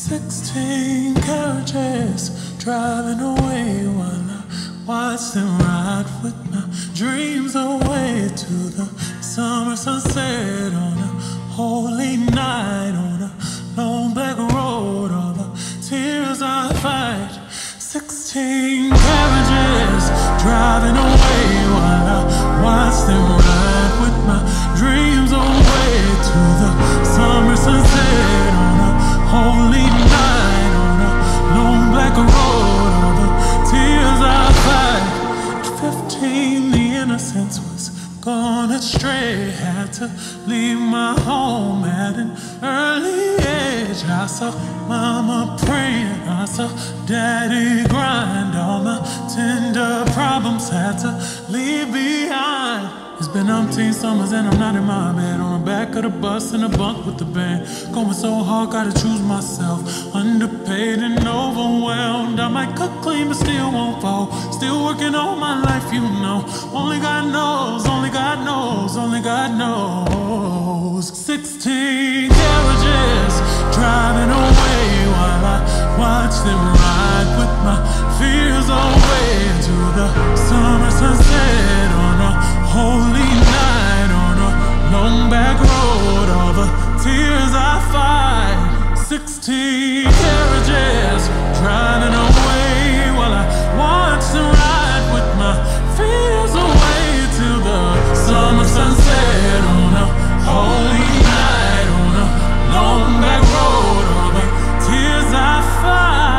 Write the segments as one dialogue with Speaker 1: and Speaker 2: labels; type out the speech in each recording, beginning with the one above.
Speaker 1: 16 carriages driving away while I watch them ride with my dreams away to the summer sunset on a holy night on a long black road. All the tears I fight. 16 carriages driving away while I watch them ride with my dreams away to the summer sunset on a holy night on a long black road. All the tears I fight. At 15, the innocence was gone astray. Had to leave my home at an early age. I saw mama praying, I saw daddy grind. All my tender problems had to leave behind. It's been umpteen summers and I'm not in my bed, on the back of the bus in a bunk with the band. Going so hard, gotta choose myself. Underpaid and overwhelmed. I might cook clean but still won't fall. Still working all my life, you know. Only God knows, only God knows, only God knows. 16 carriages driving away while I watch them ride with my fears away to the summer sunset on a holy night on a long back road. All the tears I fight. 16 carriages driving away while I watch them ride with my fears away to the summer sunset on a holy night on a long back road. All the tears I fight.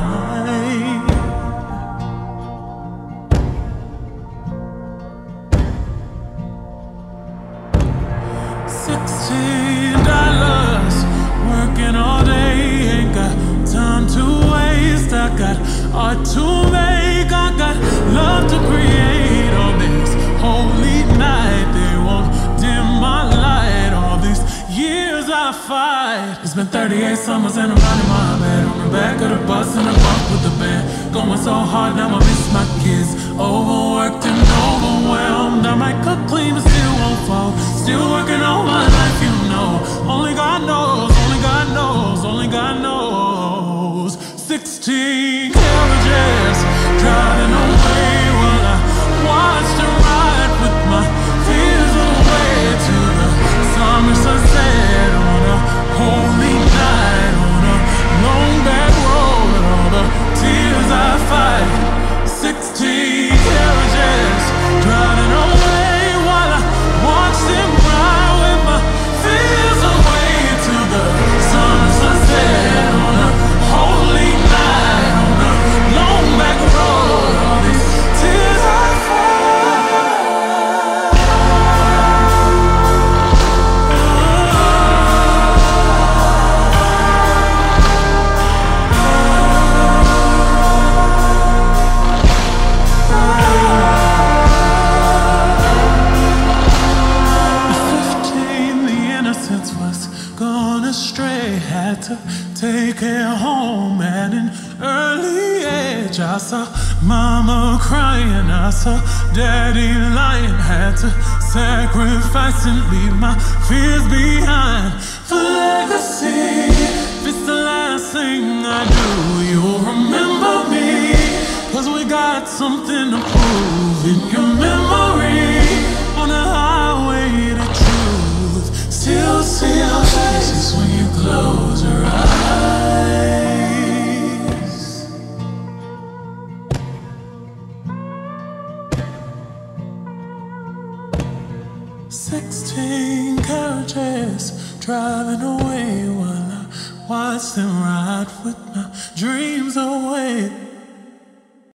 Speaker 1: 16 dollars, working all day, ain't got time to waste. I got art to make, I got love to create. On this holy night, they won't dim my light. All these years I fight. It's been 38 summers and I'm not in my bed, on the back of the bus in a bunk with the band. Going so hard, now I miss my kids. Overworked and overwhelmed. I might cook clean but still won't fall. Still working all my life, you know. Only God knows, only God knows, only God knows. 16 carriages driving away while I watch them ride with my fears away to the summer sunset on a holy night on a long back road. All the tears I fight. 16 carriages driving away while I watch them ride with my fears away to the summer sunset on a holy night on a long back road. All these tears I had to take her home at an early age. I saw mama crying, I saw daddy lying. Had to sacrifice and leave my fears behind. For legacy, if it's the last thing I do, you'll remember me. Cause we got something to prove in your memory. On the highway to truth, still see our faces when you close your eyes. 16 carriages driving away while I watch them ride with my dreams away.